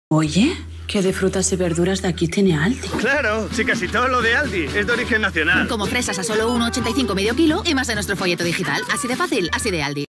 Oye, ¿qué de frutas y verduras de aquí tiene Aldi? Claro, si casi todo lo de Aldi es de origen nacional. Como fresas a solo 1,85 medio kilo y más de nuestro folleto digital. Así de fácil, así de Aldi.